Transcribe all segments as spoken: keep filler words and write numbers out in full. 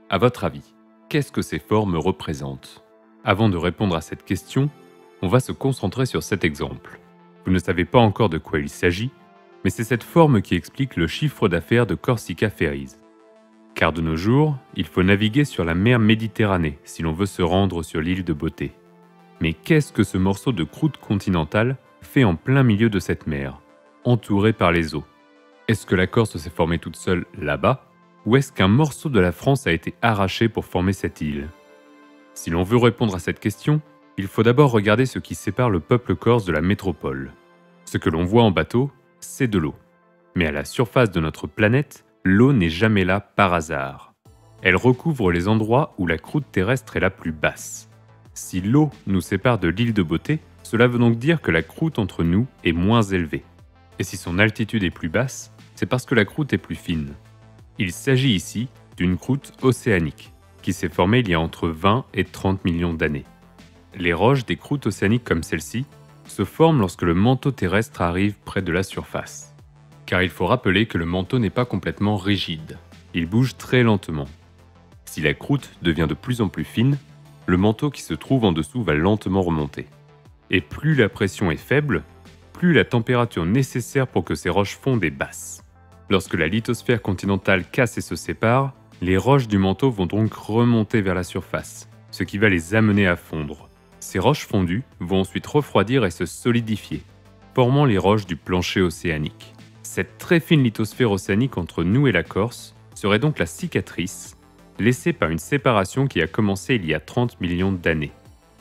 À votre avis, qu'est-ce que ces formes représentent? Avant de répondre à cette question, on va se concentrer sur cet exemple. Vous ne savez pas encore de quoi il s'agit, mais c'est cette forme qui explique le chiffre d'affaires de Corsica Ferries. Car de nos jours, il faut naviguer sur la mer Méditerranée si l'on veut se rendre sur l'île de Beauté. Mais qu'est-ce que ce morceau de croûte continentale fait en plein milieu de cette mer, entouré par les eaux? Est-ce que la Corse s'est formée toute seule là-bas, ou est-ce qu'un morceau de la France a été arraché pour former cette île? Si l'on veut répondre à cette question, il faut d'abord regarder ce qui sépare le peuple corse de la métropole. Ce que l'on voit en bateau, c'est de l'eau. Mais à la surface de notre planète, l'eau n'est jamais là par hasard. Elle recouvre les endroits où la croûte terrestre est la plus basse. Si l'eau nous sépare de l'île de Beauté, cela veut donc dire que la croûte entre nous est moins élevée. Et si son altitude est plus basse, c'est parce que la croûte est plus fine. Il s'agit ici d'une croûte océanique, qui s'est formée il y a entre vingt et trente millions d'années. Les roches des croûtes océaniques comme celle-ci se forment lorsque le manteau terrestre arrive près de la surface. Car il faut rappeler que le manteau n'est pas complètement rigide, il bouge très lentement. Si la croûte devient de plus en plus fine, le manteau qui se trouve en dessous va lentement remonter. Et plus la pression est faible, plus la température nécessaire pour que ces roches fondent est basse. Lorsque la lithosphère continentale casse et se sépare, les roches du manteau vont donc remonter vers la surface, ce qui va les amener à fondre. Ces roches fondues vont ensuite refroidir et se solidifier, formant les roches du plancher océanique. Cette très fine lithosphère océanique entre nous et la Corse serait donc la cicatrice laissée par une séparation qui a commencé il y a trente millions d'années.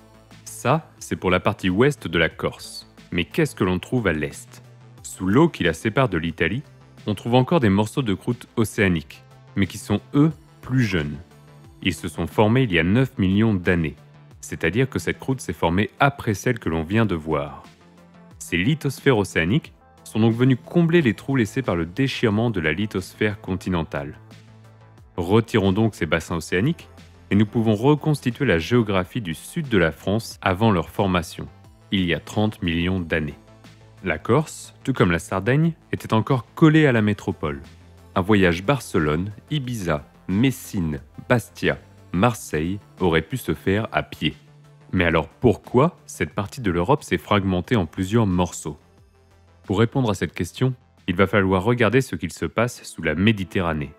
Ça, c'est pour la partie ouest de la Corse. Mais qu'est-ce que l'on trouve à l'est? Sous l'eau qui la sépare de l'Italie, on trouve encore des morceaux de croûte océanique, mais qui sont, eux, plus jeunes. Ils se sont formés il y a neuf millions d'années, c'est-à-dire que cette croûte s'est formée après celle que l'on vient de voir. Ces lithosphères océaniques sont donc venus combler les trous laissés par le déchirement de la lithosphère continentale. Retirons donc ces bassins océaniques, et nous pouvons reconstituer la géographie du sud de la France avant leur formation, il y a trente millions d'années. La Corse, tout comme la Sardaigne, était encore collée à la métropole. Un voyage Barcelone, Ibiza, Messine, Bastia, Marseille aurait pu se faire à pied. Mais alors pourquoi cette partie de l'Europe s'est fragmentée en plusieurs morceaux? Pour répondre à cette question, il va falloir regarder ce qu'il se passe sous la Méditerranée.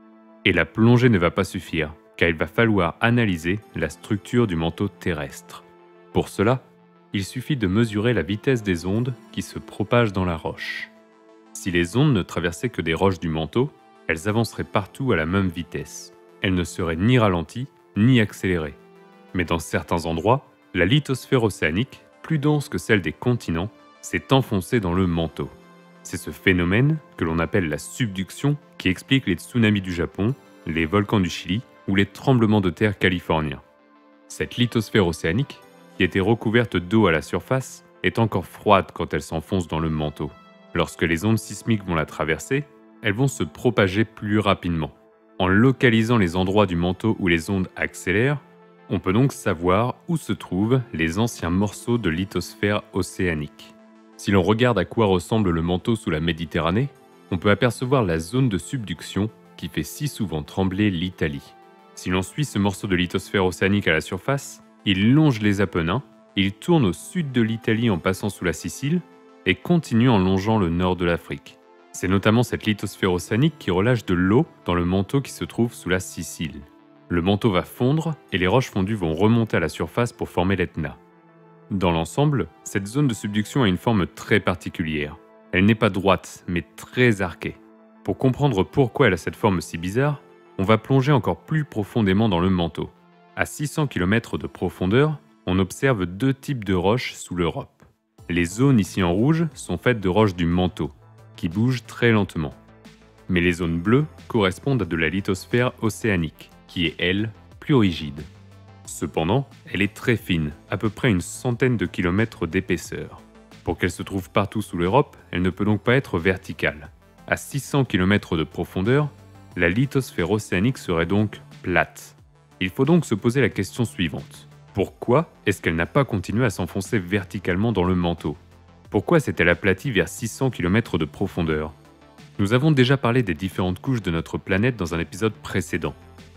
Et la plongée ne va pas suffire, car il va falloir analyser la structure du manteau terrestre. Pour cela, il suffit de mesurer la vitesse des ondes qui se propagent dans la roche. Si les ondes ne traversaient que des roches du manteau, elles avanceraient partout à la même vitesse. Elles ne seraient ni ralenties, ni accélérées. Mais dans certains endroits, la lithosphère océanique, plus dense que celle des continents, s'est enfoncée dans le manteau. C'est ce phénomène, que l'on appelle la subduction, qui explique les tsunamis du Japon, les volcans du Chili ou les tremblements de terre californiens. Cette lithosphère océanique, qui était recouverte d'eau à la surface, est encore froide quand elle s'enfonce dans le manteau. Lorsque les ondes sismiques vont la traverser, elles vont se propager plus rapidement. En localisant les endroits du manteau où les ondes accélèrent, on peut donc savoir où se trouvent les anciens morceaux de lithosphère océanique. Si l'on regarde à quoi ressemble le manteau sous la Méditerranée, on peut apercevoir la zone de subduction qui fait si souvent trembler l'Italie. Si l'on suit ce morceau de lithosphère océanique à la surface, il longe les Apennins, il tourne au sud de l'Italie en passant sous la Sicile et continue en longeant le nord de l'Afrique. C'est notamment cette lithosphère océanique qui relâche de l'eau dans le manteau qui se trouve sous la Sicile. Le manteau va fondre et les roches fondues vont remonter à la surface pour former l'Etna. Dans l'ensemble, cette zone de subduction a une forme très particulière. Elle n'est pas droite, mais très arquée. Pour comprendre pourquoi elle a cette forme si bizarre, on va plonger encore plus profondément dans le manteau. À six cents kilomètres de profondeur, on observe deux types de roches sous l'Europe. Les zones ici en rouge sont faites de roches du manteau, qui bougent très lentement. Mais les zones bleues correspondent à de la lithosphère océanique, qui est, elle, plus rigide. Cependant, elle est très fine, à peu près une centaine de kilomètres d'épaisseur. Pour qu'elle se trouve partout sous l'Europe, elle ne peut donc pas être verticale. À six cents kilomètres de profondeur, la lithosphère océanique serait donc plate. Il faut donc se poser la question suivante. Pourquoi est-ce qu'elle n'a pas continué à s'enfoncer verticalement dans le manteau? Pourquoi s'est-elle aplatie vers six cents kilomètres de profondeur? Nous avons déjà parlé des différentes couches de notre planète dans un épisode précédent.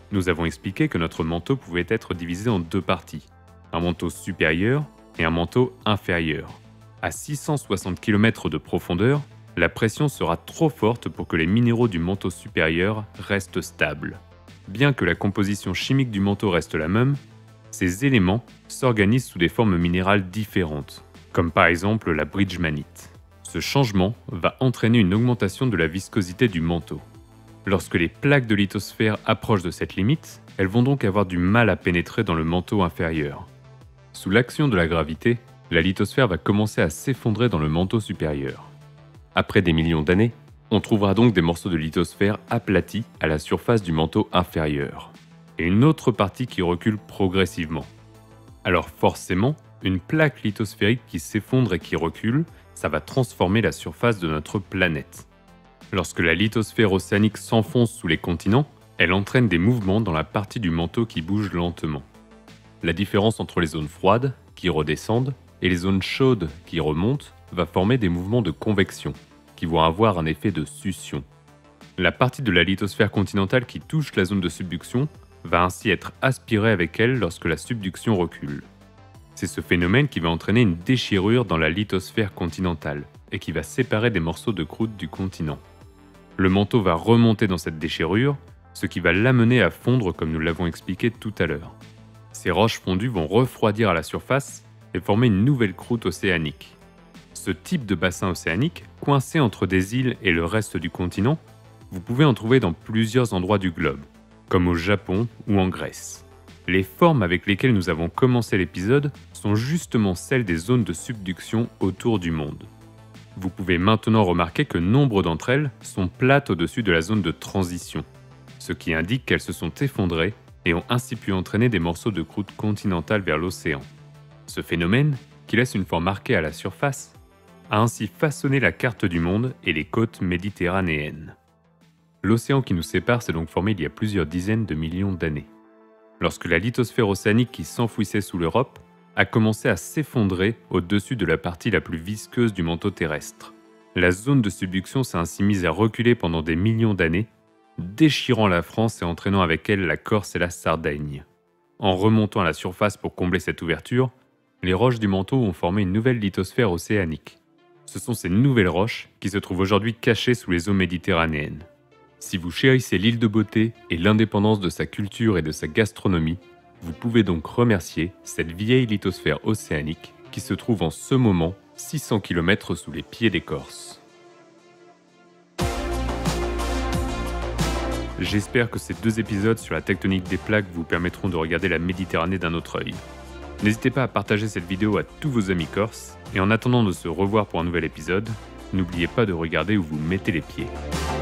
Nous avons expliqué que notre manteau pouvait être divisé en deux parties, un manteau supérieur et un manteau inférieur. À six cent soixante kilomètres de profondeur, la pression sera trop forte pour que les minéraux du manteau supérieur restent stables. Bien que la composition chimique du manteau reste la même, ces éléments s'organisent sous des formes minérales différentes, comme par exemple la bridgemanite. Ce changement va entraîner une augmentation de la viscosité du manteau. Lorsque les plaques de lithosphère approchent de cette limite, elles vont donc avoir du mal à pénétrer dans le manteau inférieur. Sous l'action de la gravité, la lithosphère va commencer à s'effondrer dans le manteau supérieur. Après des millions d'années, on trouvera donc des morceaux de lithosphère aplatis à la surface du manteau inférieur, et une autre partie qui recule progressivement. Alors forcément, une plaque lithosphérique qui s'effondre et qui recule, ça va transformer la surface de notre planète. Lorsque la lithosphère océanique s'enfonce sous les continents, elle entraîne des mouvements dans la partie du manteau qui bouge lentement. La différence entre les zones froides, qui redescendent, et les zones chaudes, qui remontent, va former des mouvements de convection, qui vont avoir un effet de succion. La partie de la lithosphère continentale qui touche la zone de subduction va ainsi être aspirée avec elle lorsque la subduction recule. C'est ce phénomène qui va entraîner une déchirure dans la lithosphère continentale et qui va séparer des morceaux de croûte du continent. Le manteau va remonter dans cette déchirure, ce qui va l'amener à fondre comme nous l'avons expliqué tout à l'heure. Ces roches fondues vont refroidir à la surface et former une nouvelle croûte océanique. Ce type de bassin océanique, coincé entre des îles et le reste du continent, vous pouvez en trouver dans plusieurs endroits du globe, comme au Japon ou en Grèce. Les formes avec lesquelles nous avons commencé l'épisode sont justement celles des zones de subduction autour du monde. Vous pouvez maintenant remarquer que nombre d'entre elles sont plates au-dessus de la zone de transition, ce qui indique qu'elles se sont effondrées et ont ainsi pu entraîner des morceaux de croûte continentale vers l'océan. Ce phénomène, qui laisse une forme marquée à la surface, a ainsi façonné la carte du monde et les côtes méditerranéennes. L'océan qui nous sépare s'est donc formé il y a plusieurs dizaines de millions d'années. Lorsque la lithosphère océanique qui s'enfouissait sous l'Europe a commencé à s'effondrer au-dessus de la partie la plus visqueuse du manteau terrestre. La zone de subduction s'est ainsi mise à reculer pendant des millions d'années, déchirant la France et entraînant avec elle la Corse et la Sardaigne. En remontant à la surface pour combler cette ouverture, les roches du manteau ont formé une nouvelle lithosphère océanique. Ce sont ces nouvelles roches qui se trouvent aujourd'hui cachées sous les eaux méditerranéennes. Si vous chérissez l'île de beauté et l'indépendance de sa culture et de sa gastronomie, vous pouvez donc remercier cette vieille lithosphère océanique qui se trouve en ce moment six cents kilomètres sous les pieds des Corses. J'espère que ces deux épisodes sur la tectonique des plaques vous permettront de regarder la Méditerranée d'un autre œil. N'hésitez pas à partager cette vidéo à tous vos amis corses, et en attendant de se revoir pour un nouvel épisode, n'oubliez pas de regarder où vous mettez les pieds.